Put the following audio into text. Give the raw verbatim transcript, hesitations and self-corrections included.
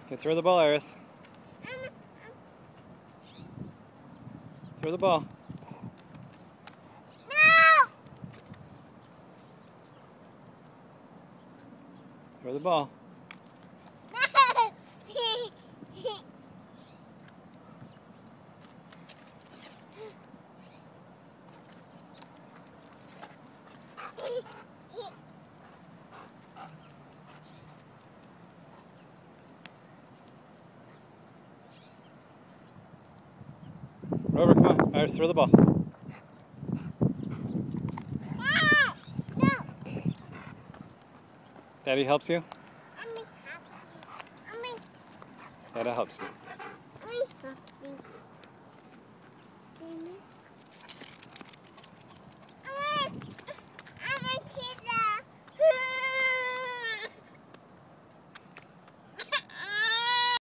Okay, throw the ball, Iris. Throw the ball. No! Throw the ball. Rover, come on. Iris, throw the ball. Ah, no. Daddy helps you? Mommy helps you. Mommy. Dada helps you. Mommy helps you.